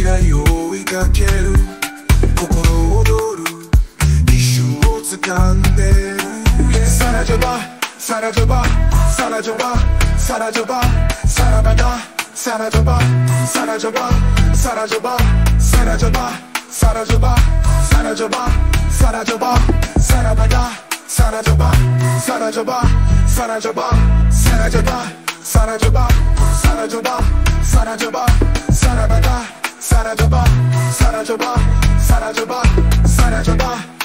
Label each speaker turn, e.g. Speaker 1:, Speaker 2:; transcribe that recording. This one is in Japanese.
Speaker 1: いを追いかける心躍る一瞬を掴んでるサラジョバサラジョバサラジョバサラジョバサラバダサラジョバサラジョバサラジョバサラジョバサラジョバサラジョバサラジョバサラバダサラジョバサラジョバサラジョバサラジョバサラジョバサラジョバサラジョバサラバダサラジョバサラジョバサラジョバサラジョバ